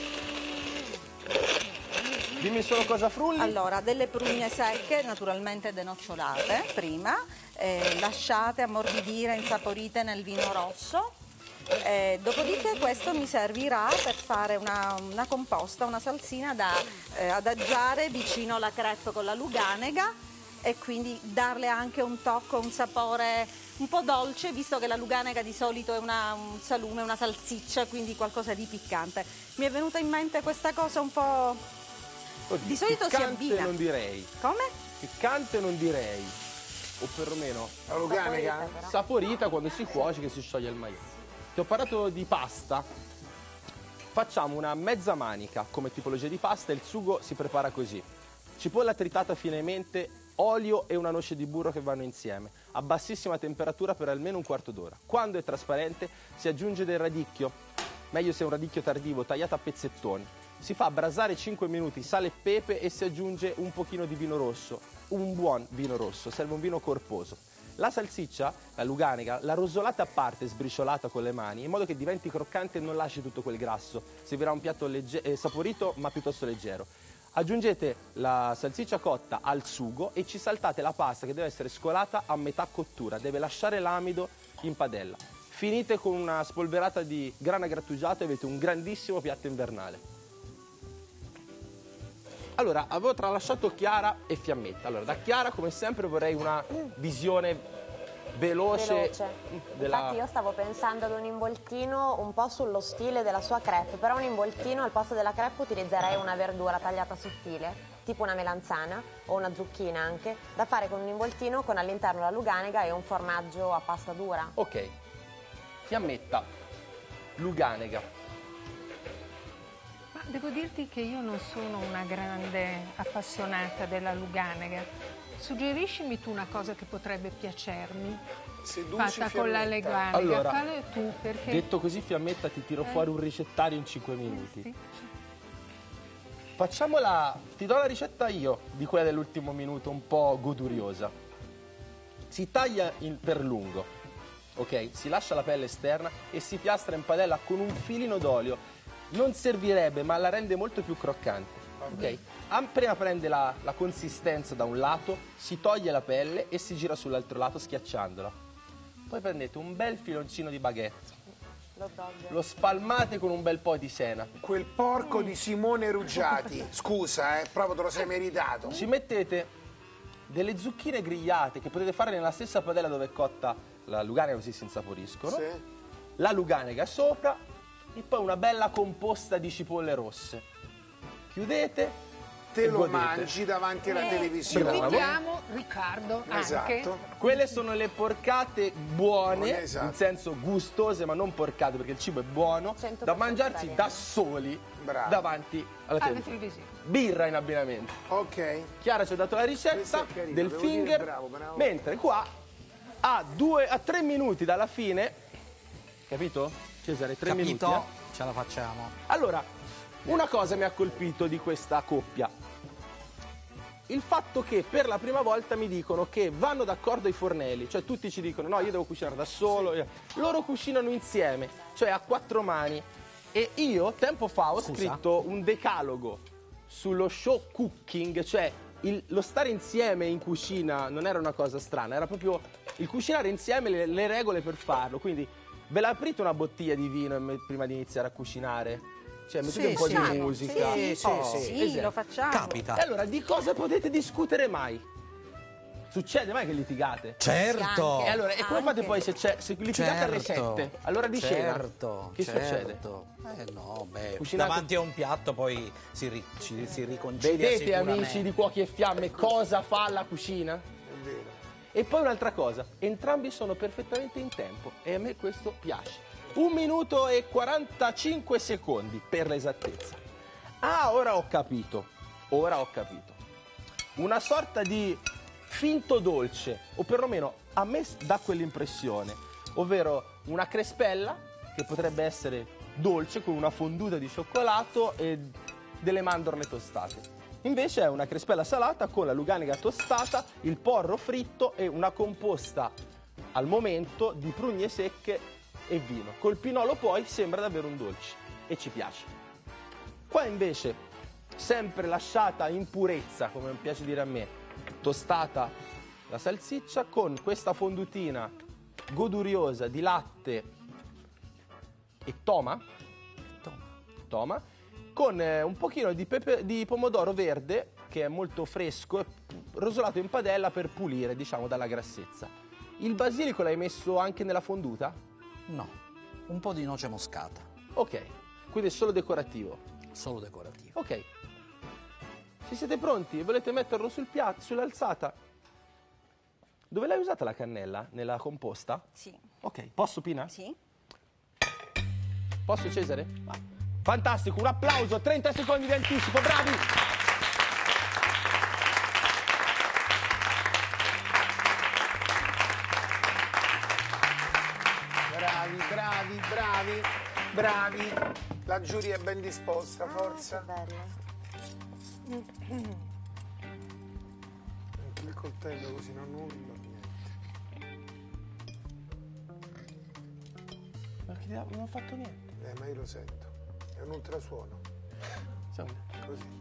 Dimmi solo cosa frulli. Allora, delle prugne secche, naturalmente denocciolate prima, eh, lasciate ammorbidire, insaporite nel vino rosso. Eh, dopodiché questo mi servirà per fare una, una composta, una salsina da eh, adagiare vicino alla crepe con la luganega e quindi darle anche un tocco, un sapore un po' dolce, visto che la luganega di solito è una, un salume, una salsiccia, quindi qualcosa di piccante. Mi è venuta in mente questa cosa un po'... Oddio, di solito si piccante abbina. non direi. Come? Piccante non direi. O perlomeno La luganega? saporita quando si cuoce, che si scioglie il maiale. Ti ho parlato di pasta. Facciamo una mezza manica come tipologia di pasta. Il sugo si prepara così: cipolla tritata finemente, olio e una noce di burro che vanno insieme a bassissima temperatura per almeno un quarto d'ora. Quando è trasparente si aggiunge del radicchio, meglio se è un radicchio tardivo, tagliato a pezzettoni. Si fa brasare cinque minuti, sale e pepe e si aggiunge un pochino di vino rosso, un buon vino rosso, serve un vino corposo. La salsiccia, la luganega, la rosolate a parte, sbriciolata con le mani, in modo che diventi croccante e non lasci tutto quel grasso. Servirà un piatto legge- eh, saporito ma piuttosto leggero. Aggiungete la salsiccia cotta al sugo e ci saltate la pasta, che deve essere scolata a metà cottura, deve lasciare l'amido in padella. Finite con una spolverata di grana grattugiato e avete un grandissimo piatto invernale. Allora, avevo tralasciato Chiara e Fiammetta. Allora, da Chiara, come sempre, vorrei una visione veloce, Veloce. della... Infatti io stavo pensando ad un involtino un po' sullo stile della sua crepe, però un involtino al posto della crepe utilizzerei una verdura tagliata sottile, tipo una melanzana o una zucchina anche, da fare con un involtino con all'interno la luganega e un formaggio a pasta dura. Ok. Fiammetta, luganega. Ma devo dirti che io non sono una grande appassionata della luganega. Suggeriscimi tu una cosa che potrebbe piacermi, Seduci fatta con la Fiammetta. luganega. Allora, Fallo tu, perché... Detto così, Fiammetta, ti tiro fuori un ricettario in cinque minuti. Sì. Facciamola, ti do la ricetta io, di quella dell'ultimo minuto, un po' goduriosa. Si taglia in- per lungo, ok? Si lascia la pelle esterna e si piastra in padella con un filino d'olio. Non servirebbe, ma la rende molto più croccante, ok? Appena prende la, la consistenza da un lato, si toglie la pelle e si gira sull'altro lato schiacciandola. Poi prendete un bel filoncino di baguette, L'hot dog. lo spalmate con un bel po' di sena. Quel porco di Simone Ruggiati. Scusa, eh, proprio te lo sei meritato. Ci mettete delle zucchine grigliate che potete fare nella stessa padella dove è cotta la luganega, così si insaporiscono. Sì. La luganega sopra e poi una bella composta di cipolle rosse. Chiudete Te e lo godete. mangi davanti alla televisione. Bravo. Invitiamo Riccardo anche. Esatto. Quelle sono le porcate buone, Esatto. in senso gustose ma non porcate, perché il cibo è buono, cento per cento da mangiarsi italiano. da soli Bravo. davanti alla Alla televisione. televisione. Birra in abbinamento. Ok. Chiara ci ha dato la Questo ricetta è carino, del devo dire finger, bravo, bravo. mentre qua a, due, a tre minuti dalla fine, capito? Cesare, tre Capito? minuti. eh? Ce la facciamo. Allora, una cosa mi ha colpito di questa coppia. il fatto che per la prima volta mi dicono che vanno d'accordo ai fornelli, cioè tutti ci dicono no, io devo cucinare da solo, io- loro cucinano insieme, cioè a quattro mani. E io tempo fa ho Scusa? scritto un decalogo sullo show cooking, cioè il- lo stare insieme in cucina non era una cosa strana, era proprio il cucinare insieme, le, le regole per farlo. Quindi ve la aprite una bottiglia di vino e me- prima di iniziare a cucinare? Cioè mettete Sì, un po' sì. di musica. Sì, sì, Oh, sì. Sì, esatto. lo facciamo. Capita. E allora di cosa potete discutere mai? Succede mai che litigate? Certo. E allora, e come Anche. fate poi se, c'è, se litigate alle Certo. sette? Allora di certo, cena? Che succede? certo. Eh no, beh, Cucinate- davanti a un piatto poi si, ri- ci- si riconcilia Vedete sicuramente. amici di Cuochi e Fiamme cosa fa la cucina? È vero. E poi un'altra cosa, entrambi sono perfettamente in tempo e a me questo piace. Un minuto e quarantacinque secondi per l'esattezza. Ah, ora ho capito, ora ho capito. Una sorta di finto dolce, o perlomeno a me dà quell'impressione, ovvero una crespella che potrebbe essere dolce con una fonduta di cioccolato e delle mandorle tostate. Invece è una crespella salata con la luganica tostata, il porro fritto e una composta al momento di prugne secche e vino. Col pinolo poi sembra davvero un dolce e ci piace. Qua invece, sempre lasciata in purezza, come piace dire a me, tostata la salsiccia con questa fondutina goduriosa di latte e toma, toma con eh, un pochino di, pepe- di pomodoro verde che è molto fresco e rosolato in padella per pulire, diciamo, dalla grassezza. Il basilico l'hai messo anche nella fonduta? No, un po' di noce moscata, Ok, quindi è solo decorativo. solo decorativo. Ok. Ci siete pronti? Volete metterlo sul piatto, sull'alzata? Dove l'hai usata la cannella? Nella composta? Sì. Ok, posso Pina? Sì. Posso Cesare? Va. Fantastico, un applauso, trenta secondi di anticipo, bravi! Bravi, bravi, bravi, bravi. La giuria è ben disposta, forza. Bello. Anche il coltello così non nulla, niente. Perché non ho fatto niente. Eh, ma io lo sento. È un ultrasuono. Insomma, Così.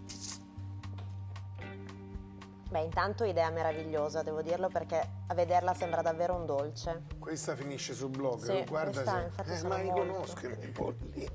Beh, intanto idea meravigliosa, devo dirlo, perché a vederla sembra davvero un dolce. Questa finisce sul blog, Sì, guarda questa se... infatti Eh, sono ma li molto. conosco i miei polli.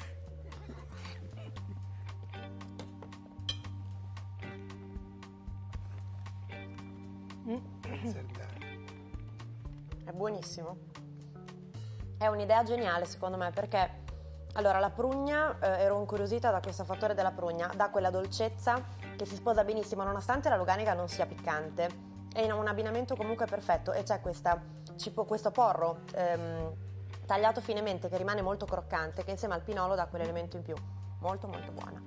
Zerdare. È buonissimo. È un'idea geniale secondo me perché allora la prugna, eh, ero incuriosita da questo fattore della prugna, dà quella dolcezza che si sposa benissimo nonostante la luganica non sia piccante. È in un abbinamento comunque perfetto e c'è questa, cipo- questo porro ehm, tagliato finemente che rimane molto croccante che insieme al pinolo dà quell'elemento in più. Molto molto buona.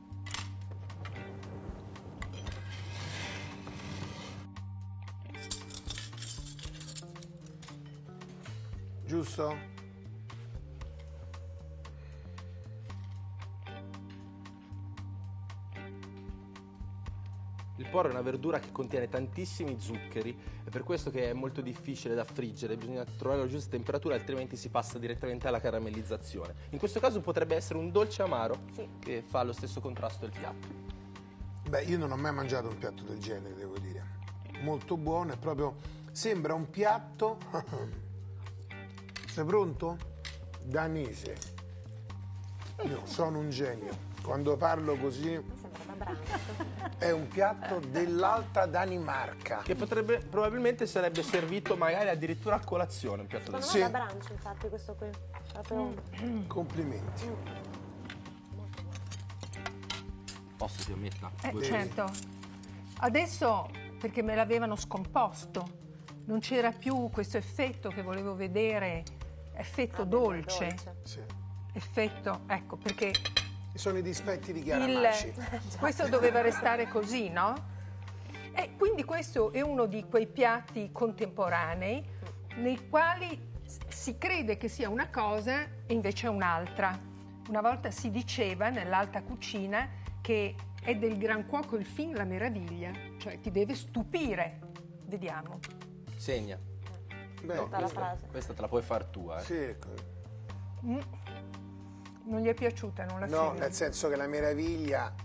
Giusto? il porro è una verdura che contiene tantissimi zuccheri, è per questo che è molto difficile da friggere, bisogna trovare la giusta temperatura, altrimenti si passa direttamente alla caramellizzazione. In questo caso potrebbe essere un dolce amaro Sì. che fa lo stesso contrasto del piatto. Beh, io non ho mai mangiato un piatto del genere, devo dire. Molto buono, è proprio... Sembra un piatto... Sei pronto? Danese. Io sono un genio. Quando parlo così Sembra da branco. è un piatto dell'Alta Danimarca. Che potrebbe, probabilmente sarebbe servito magari addirittura a colazione un piatto del Secondo Sì. me è da brancio infatti questo qui. Proprio... Complimenti. Posso ti ammetta? Eh, certo. Adesso, perché me l'avevano scomposto, non c'era più questo effetto che volevo vedere, effetto Ah, dolce, dolce. Sì. effetto, ecco, perché Sono i dispetti di il, Chiaramaci. questo doveva restare così, no? E quindi questo è uno di quei piatti contemporanei nei quali s- si crede che sia una cosa e invece è un'altra. Una volta si diceva nell'alta cucina che è del gran cuoco il fin la meraviglia, cioè ti deve stupire. Vediamo. Segna. Beh, Tutta la questa- frase. Questa te la puoi far tua, eh. sì, ecco. Mm. Non gli è piaciuta, non la No, segno. nel senso che la meraviglia,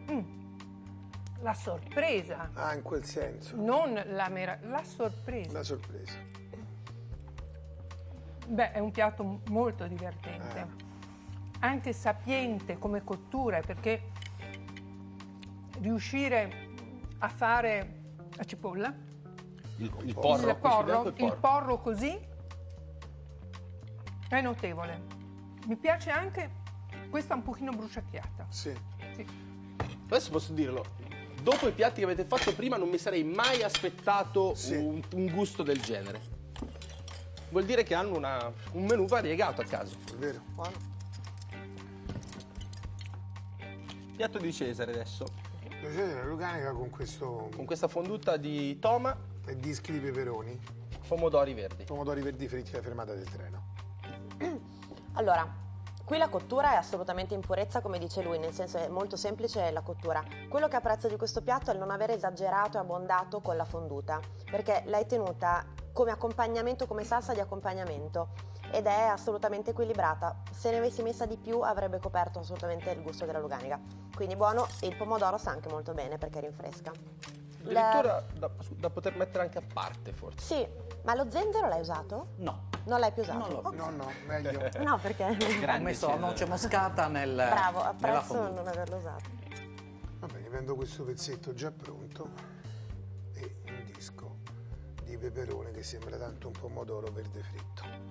La sorpresa, ah, in quel senso, non la meraviglia, la sorpresa. la sorpresa. Beh, è un piatto m- molto divertente, anche sapiente come cottura, perché riuscire a fare la cipolla, Il, il porro, il questo porro, bianco è il porro così è notevole. Mi piace anche questa un pochino bruciacchiata. Sì. Sì. Adesso posso dirlo, dopo i piatti che avete fatto prima non mi sarei mai aspettato Sì. un, un gusto del genere. Vuol dire che hanno una- un menù variegato a caso. È vero. Piatto di Cesare adesso, Piacere la lucanica con questo con questa fonduta di toma, e dischi di peperoni, pomodori verdi. pomodori verdi fritti alla fermata del treno. Allora, qui la cottura è assolutamente in purezza, come dice lui, nel senso è molto semplice la cottura. Quello che apprezzo di questo piatto è il non aver esagerato e abbondato con la fonduta, perché l'hai tenuta come accompagnamento, come salsa di accompagnamento, ed è assolutamente equilibrata. Se ne avessi messa di più avrebbe coperto assolutamente il gusto della luganica. Quindi buono, e il pomodoro sta anche molto bene perché rinfresca. Addirittura da, da poter mettere anche a parte, forse. Sì, ma lo zenzero l'hai usato? No. Non l'hai più usato? Non l'ho Ok. No, no, meglio. No, perché... Ho messo noce moscata nel, Bravo, nella apprezzo fonduta. non averlo usato. Va bene, prendo questo pezzetto già pronto e un disco di peperone che sembra tanto un pomodoro verde fritto.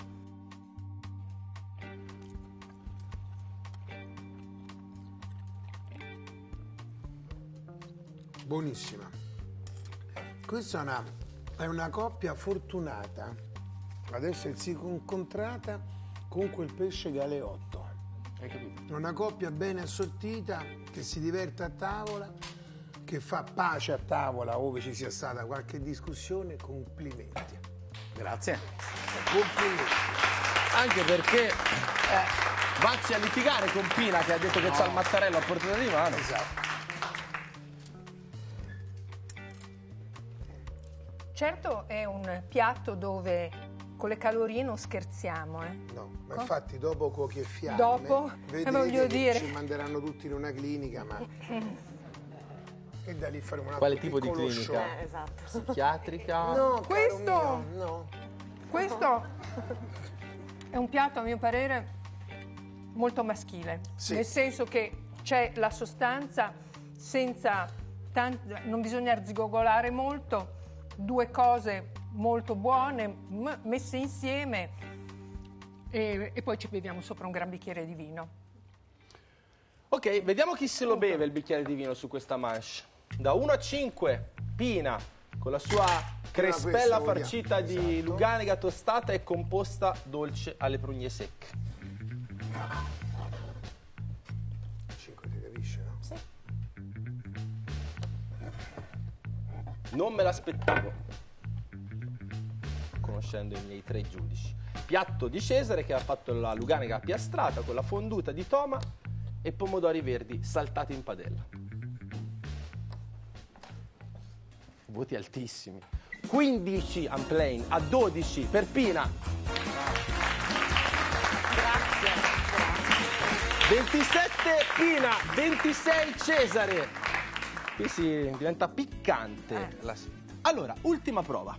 Buonissima. Questa è una, è una coppia fortunata. Adesso è si incontrata con quel pesce galeotto. Hai capito? Una coppia ben assortita che si diverte a tavola, che fa pace a tavola ove ci sia stata qualche discussione. Complimenti. Grazie. Complimenti. Anche perché eh, vacci a litigare con Pina che ha detto che c'ha il mattarello a portata di mano. Esatto. Certo è un piatto dove con le calorie non scherziamo, eh. No, ma Co- infatti dopo Cuochi e Fiamme Dopo, vedrete voglio che dire. ci manderanno tutti in una clinica, ma e da lì faremo un altro Quale tipo di piccolo clinica? show. Eh, esatto. Psichiatrica? No, caro Questo- mio, no. Questo è un piatto, a mio parere, molto maschile, Sì. nel senso che c'è la sostanza senza tant- non bisogna arzigogolare molto, due cose molto buone m- messe insieme e, e poi ci beviamo sopra un gran bicchiere di vino. Ok, vediamo chi se lo beve il bicchiere di vino su questa manche. Da uno a cinque, Pina, con la sua crespella questa farcita vogliamo, di esatto. luganica tostata e composta dolce alle prugne secche. cinque ti capisce, no? Sì. Non me l'aspettavo, conoscendo i miei tre giudici. Piatto di Cesare che ha fatto la luganica piastrata con la fonduta di toma e pomodori verdi saltati in padella. Voti altissimi. quindici Unplain a dodici per Pina. Grazie. ventisette Pina, ventisei Cesare. Qui si diventa piccante Eh. la sfida. Allora, ultima prova.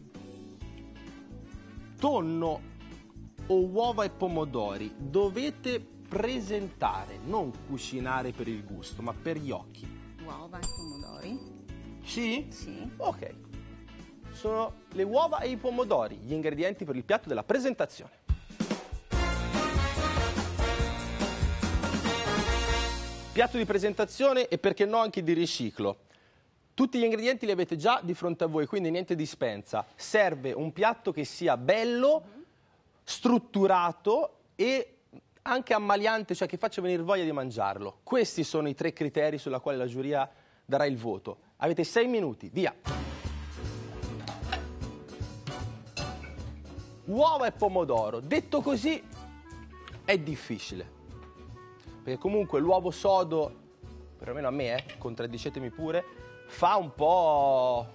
Tonno o uova e pomodori dovete presentare, non cucinare per il gusto, ma per gli occhi. Uova e pomodori. Sì? Sì. Ok. Sono le uova e i pomodori, gli ingredienti per il piatto della presentazione. Piatto di presentazione e perché no anche di riciclo. Tutti gli ingredienti li avete già di fronte a voi, quindi niente dispensa. Serve un piatto che sia bello, strutturato e anche ammaliante, cioè che faccia venire voglia di mangiarlo. Questi sono i tre criteri sulla quale la giuria darà il voto. Avete sei minuti, via. Uova e pomodoro. Detto così è difficile, perché comunque l'uovo sodo perlomeno a me, eh, contraddicetemi pure, fa un po'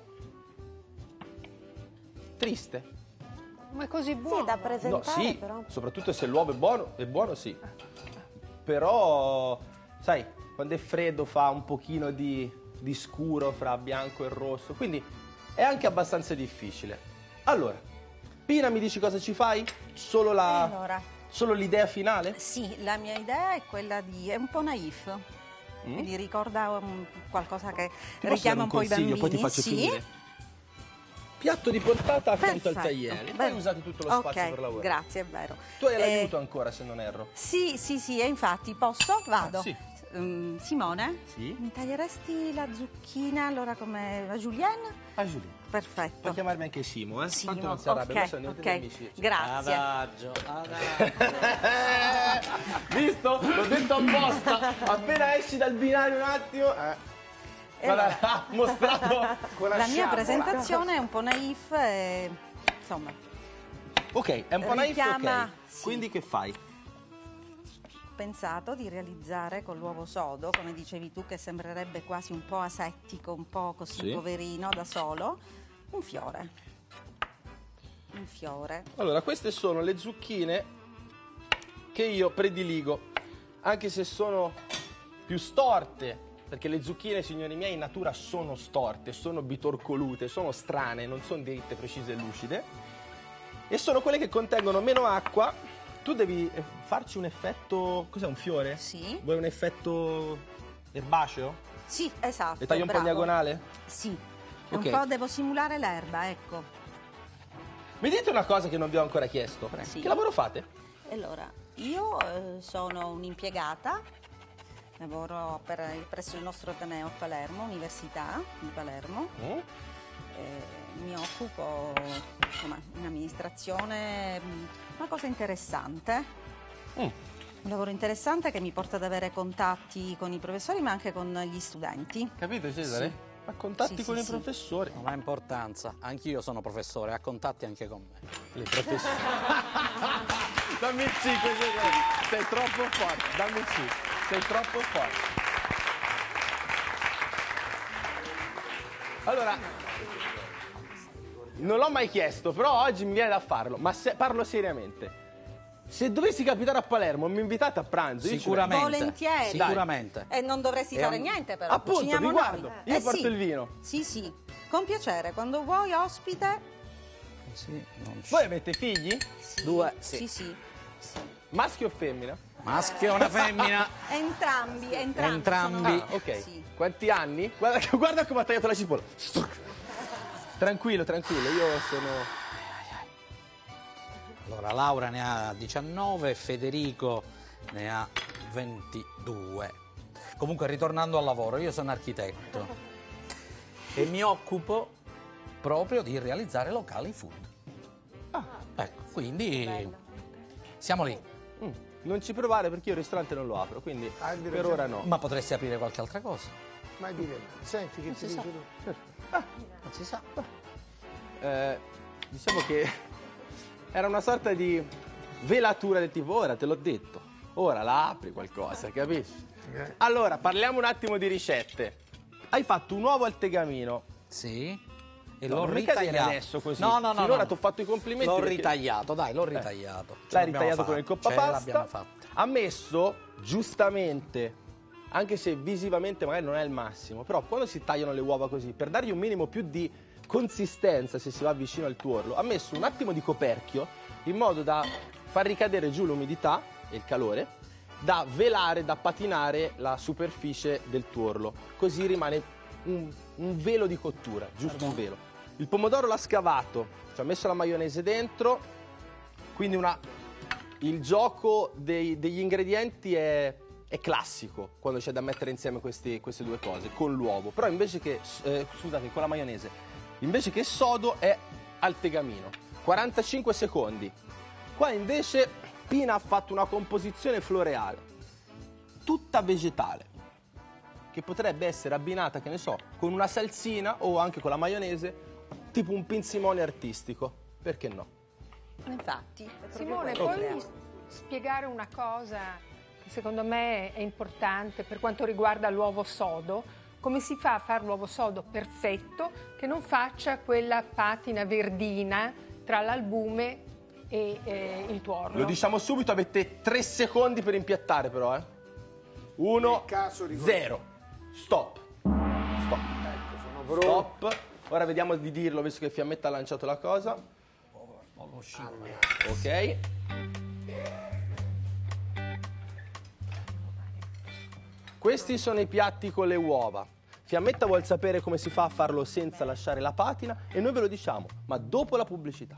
triste. Ma è così buono. Sì, da No, presentare sì, però. soprattutto se l'uovo è buono, è buono sì. Però, sai, quando è freddo fa un pochino di, di scuro fra bianco e rosso, quindi è anche abbastanza difficile. Allora, Pina, mi dici cosa ci fai? Solo la... Allora, Solo l'idea finale? sì, la mia idea è quella di... è un po' naif. Mm? Quindi ricorda um, qualcosa che Ti posso richiama dare un po' i consiglio, bambini. poi ti faccio sì. finire. Piatto di portata accanto al Perfetto. tagliere. Poi Beh, usate tutto lo spazio ok, per lavorare. grazie, è vero. Tu hai Eh, l'aiuto ancora, se non erro. Sì, sì, sì, e infatti posso? Vado. Ah, sì. Mm, Simone, Sì? mi taglieresti la zucchina allora come la julienne? Ah, Giulia. Perfetto. Puoi chiamarmi anche Simo, eh? Simo, Tanto non si arrabbia, ok, noi siamo diventati ok, amici. grazie. Adagio, adagio. Visto? L'ho detto apposta. Appena esci dal binario un attimo... Eh. E Guarda, allora, ha mostrato con la mia sciabola. presentazione è un po' naif e insomma, Ok, è un po' naif, richiama- ok. sì. Quindi che fai? ho pensato di realizzare con l'uovo sodo, come dicevi tu, che sembrerebbe quasi un po' asettico, un po' così Sì. poverino da solo, un fiore. Un fiore. Allora, queste sono le zucchine che io prediligo, anche se sono più storte, perché le zucchine, signori miei, in natura sono storte, sono bitorcolute, sono strane, non sono dritte, precise e lucide, e sono quelle che contengono meno acqua. Tu devi eh, farci un effetto... Cos'è, un fiore? Sì. Vuoi un effetto erbaceo? Sì, esatto. Le taglio un po' in bravo. diagonale? Sì. Ok. Un po' devo simulare l'erba, ecco. Mi dite una cosa che non vi ho ancora chiesto. Sì. Che lavoro fate? Allora, io eh, sono un'impiegata, lavoro per, presso il nostro Ateneo a Palermo, Università di Palermo. Mm? Eh, mi occupo insomma, in amministrazione, mh, una cosa interessante, Mm. un lavoro interessante che mi porta ad avere contatti con i professori ma anche con gli studenti. Capito, Cesare? Sì. Ma contatti Sì, con sì, i sì. professori. Non ha importanza, anch'io sono professore, ha contatti anche con me. Le professori. Dammi il cinque, Cesare. Sei troppo forte. Dammi il cinque. Sei troppo forte. Allora, non l'ho mai chiesto, però oggi mi viene da farlo, ma se, parlo seriamente. Se dovessi capitare a Palermo, mi invitate a pranzo? Io ci Sicuramente. Volentieri. Sicuramente. E non dovresti È fare un- niente però, Appunto, cuciniamo vi guardo. noi. Io Eh porto sì. il vino. Sì, sì, con piacere, quando vuoi ospite. Sì, non c- Voi avete figli? Sì. Due, sì. Sì, sì. sì. Maschio o femmina? Maschio e una femmina. Entrambi, entrambi. Entrambi. sono- Ah, ok. Sì. Quanti anni? Guarda, guarda come ha tagliato la cipolla. Tranquillo, tranquillo, io sono... Allora, Laura ne ha diciannove, Federico ne ha ventidue. Comunque, ritornando al lavoro, io sono architetto e mi occupo proprio di realizzare locali food. Ah, Ecco, quindi siamo lì. mm, non ci provare perché io il ristorante non lo apro, quindi Hai per ragione. ora no. Ma potresti aprire qualche altra cosa? Mai dire. Senti che ti si sa. dice tu. Non si sa. Eh, diciamo che era una sorta di velatura del tipo, ora te l'ho detto, ora la apri qualcosa, capisci? Eh. Allora, parliamo un attimo di ricette. Hai fatto un uovo al tegamino. Sì. E No, l'ho non mica viene ritagliato. adesso così. No, no, no. Finora no. ti ho fatto i complimenti L'ho perché- ritagliato, dai, l'ho ritagliato. Ce L'hai l'abbiamo ritagliato con il fatto. coppa Ce pasta. l'abbiamo fatta. Ha messo, giustamente, anche se visivamente magari non è il massimo, però quando si tagliano le uova così, per dargli un minimo più di consistenza se si va vicino al tuorlo, ha messo un attimo di coperchio in modo da far ricadere giù l'umidità e il calore, da velare, da patinare la superficie del tuorlo. Così rimane un, un velo di cottura, giusto un velo. Il pomodoro l'ha scavato, ci ha messo la maionese dentro, quindi una, il gioco dei- degli ingredienti è, è classico quando c'è da mettere insieme questi- queste due cose, con l'uovo. Però invece che, eh, scusate, con la maionese, invece che sodo è al tegamino. quarantacinque secondi. Qua invece Pina ha fatto una composizione floreale, tutta vegetale, che potrebbe essere abbinata, che ne so, con una salsina o anche con la maionese, tipo un pinsimone artistico. Perché no? Infatti. è proprio Simone, quello. puoi spiegare una cosa che secondo me è importante per quanto riguarda l'uovo sodo, come si fa a fare l'uovo sodo perfetto che non faccia quella patina verdina tra l'albume e eh, il tuorlo. Lo diciamo subito, avete tre secondi per impiattare però, eh. Uno, zero. Stop. Stop. Ecco, sono pronto. Stop. Ora vediamo di dirlo, visto che Fiammetta ha lanciato la cosa. Ok. Questi sono i piatti con le uova. Fiammetta vuol sapere come si fa a farlo senza lasciare la patina e noi ve lo diciamo, ma dopo la pubblicità.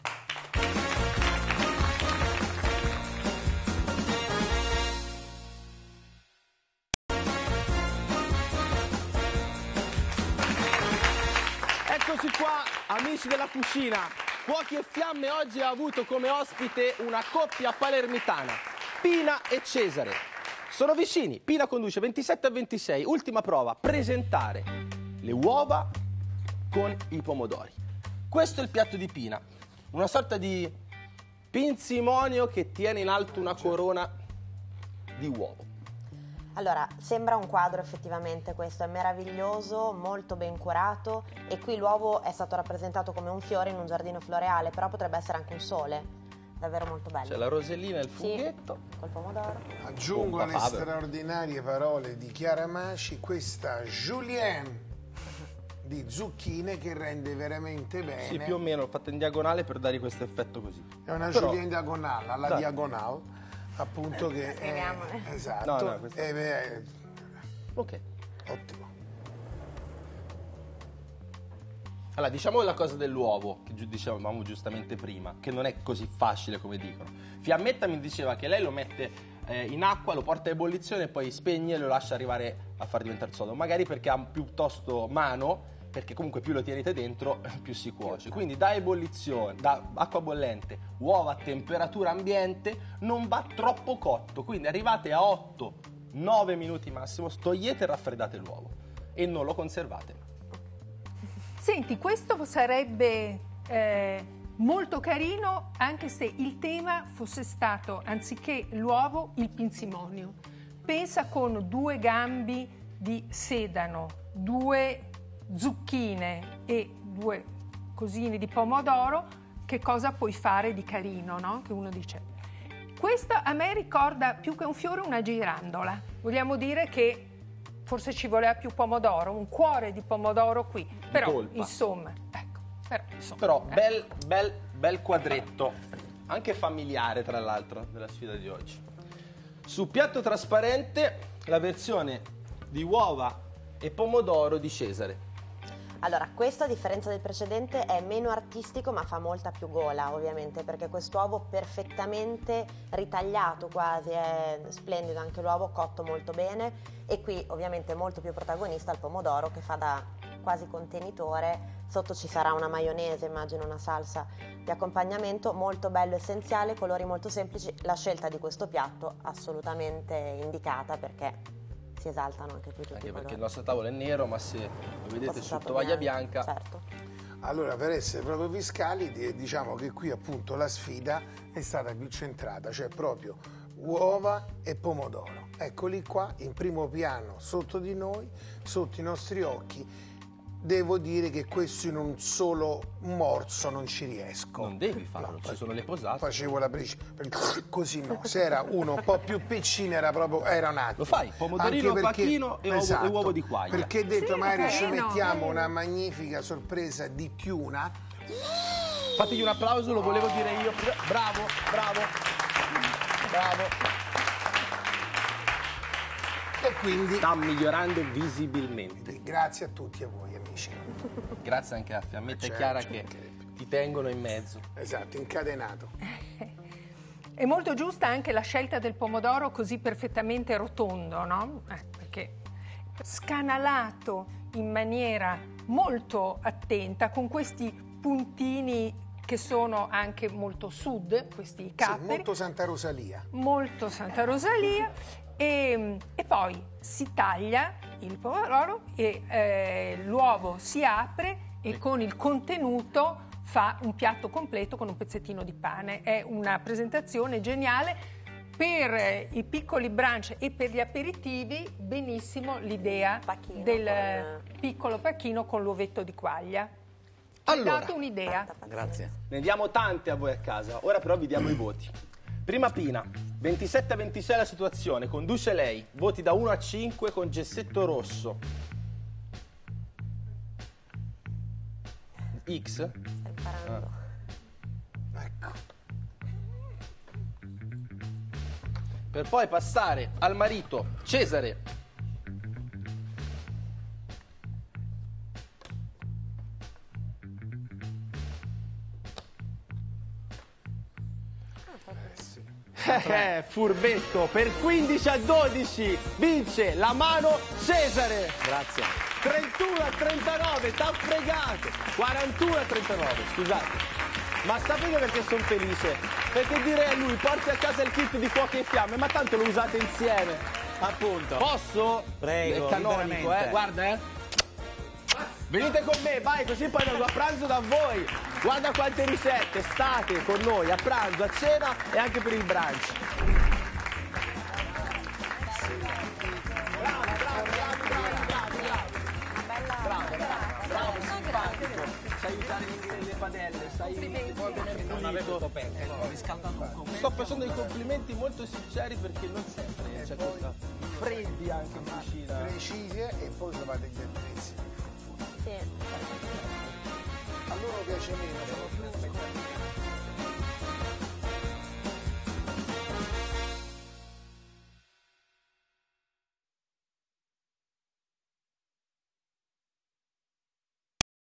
Eccoci qua, amici della cucina. Cuochi e Fiamme oggi ha avuto come ospite una coppia palermitana, Pina e Cesare. Sono vicini, Pina conduce ventisette a ventisei, ultima prova, presentare le uova con i pomodori. Questo è il piatto di Pina, una sorta di pinzimonio che tiene in alto una corona di uovo. Allora, sembra un quadro effettivamente questo, è meraviglioso, molto ben curato e qui l'uovo è stato rappresentato come un fiore in un giardino floreale, però potrebbe essere anche un sole. Davvero molto bello. C'è la rosellina e il funghetto. Sì, col pomodoro. Aggiungo alle straordinarie parole di Chiara Masci questa julienne di zucchine che rende veramente bene. Sì, più o meno, l'ho fatta in diagonale per dare questo effetto così. È una Però, julienne diagonale, alla dai. diagonale, appunto che è, esatto. No, no, questa- è, è, Ok. ottimo. Allora, diciamo la cosa dell'uovo, che giu- dicevamo giustamente prima, che non è così facile come dicono. Fiammetta mi diceva che lei lo mette eh, in acqua, lo porta a ebollizione e poi spegne e lo lascia arrivare a far diventare sodo. Magari perché ha piuttosto mano, perché comunque più lo tienete dentro, più si cuoce. Quindi da ebollizione, da acqua bollente, uova a temperatura ambiente, non va troppo cotto. Quindi arrivate a otto nove minuti massimo, togliete e raffreddate l'uovo e non lo conservate. Senti, questo sarebbe eh, molto carino anche se il tema fosse stato, anziché l'uovo, il pinzimonio. Pensa con due gambi di sedano, due zucchine e due cosine di pomodoro, che cosa puoi fare di carino, no? Che uno dice. Questo a me ricorda più che un fiore una girandola. Vogliamo dire che forse ci voleva più pomodoro, un cuore di pomodoro qui. Però, polpa. insomma, ecco. Però, insomma, Però ecco. bel, bel, bel quadretto, anche familiare tra l'altro, della sfida di oggi. Su piatto trasparente la versione di uova e pomodoro di Cesare. Allora, questo a differenza del precedente è meno artistico ma fa molta più gola ovviamente perché quest'uovo perfettamente ritagliato quasi, è splendido anche l'uovo, cotto molto bene e qui ovviamente molto più protagonista il pomodoro che fa da quasi contenitore, sotto ci sarà una maionese, immagino una salsa di accompagnamento, molto bello, essenziale, colori molto semplici, la scelta di questo piatto assolutamente indicata perché si esaltano anche qui tutti Anche i perché colori. il nostro tavolo è nero, ma se lo vedete Fosse su stato tovaglia bianco, bianca, certo. Allora, per essere proprio fiscali, di- diciamo che qui appunto la sfida è stata più centrata, cioè proprio uova e pomodoro. Eccoli qua, in primo piano, sotto di noi, sotto i nostri occhi. Devo dire che questo in un solo morso non ci riesco. non devi farlo, ci sono le posate. Facevo la preci- così no, se era uno un po' più piccino era proprio era un attimo. Lo fai, pomodorino, Anche perché- pachino e uovo- e uovo di quaglia. Perché dentro Sì, magari ci carino. mettiamo una magnifica sorpresa di tiuna. Fategli un applauso, lo volevo dire io. Bravo, bravo, bravo. E quindi Sta migliorando visibilmente. grazie a tutti e a voi amici. Grazie anche a Fiammetta e Certo, Chiara ci che mancherebbe. ti tengono in mezzo. Esatto, incatenato. È molto giusta anche la scelta del pomodoro così perfettamente rotondo, no? Eh, perché scanalato in maniera molto attenta, con questi puntini che sono anche molto sud, questi Sì, capperi, molto Santa Rosalia. molto Santa Rosalia, e, e poi si taglia il pomodoro e eh, l'uovo si apre e con il contenuto fa un piatto completo con un pezzettino di pane. È una presentazione geniale. per eh, i piccoli brunch e per gli aperitivi, benissimo l'idea Pacchino del con- piccolo pacchino con l'uovetto di quaglia. Hai Allora. dato un'idea. Grazie. Ne diamo tante a voi a casa, ora però vi diamo i voti. Prima Pina, ventisette a ventisei la situazione, conduce lei, voti da uno a cinque con Gessetto Rosso. X? Stai imparando. Ecco. Per poi passare al marito Cesare. Eh, furbetto, per quindici a dodici vince la mano Cesare. Grazie. trentuno a trentanove, t'ha fregato. quarantuno a trentanove, scusate. Ma sapete perché sono felice? Perché direi a lui, porti a casa il kit di fuochi e fiamme, ma tanto lo usate insieme. Appunto. Posso? Prego, È canonico, liberamente. eh, guarda, eh. Venite con me, vai, così poi vengo a pranzo da voi. Guarda quante ricette, state con noi a pranzo, a cena e anche per il brunch. Sai usare le padelle, sai Non avevo coperto, ecco, riscaldando un po'. Sto facendo dei complimenti molto sinceri perché non sempre c'è questa freddi anche in cucina. Precisi e poi trovate gli attrezzi. Sì. A loro piace meno, sono più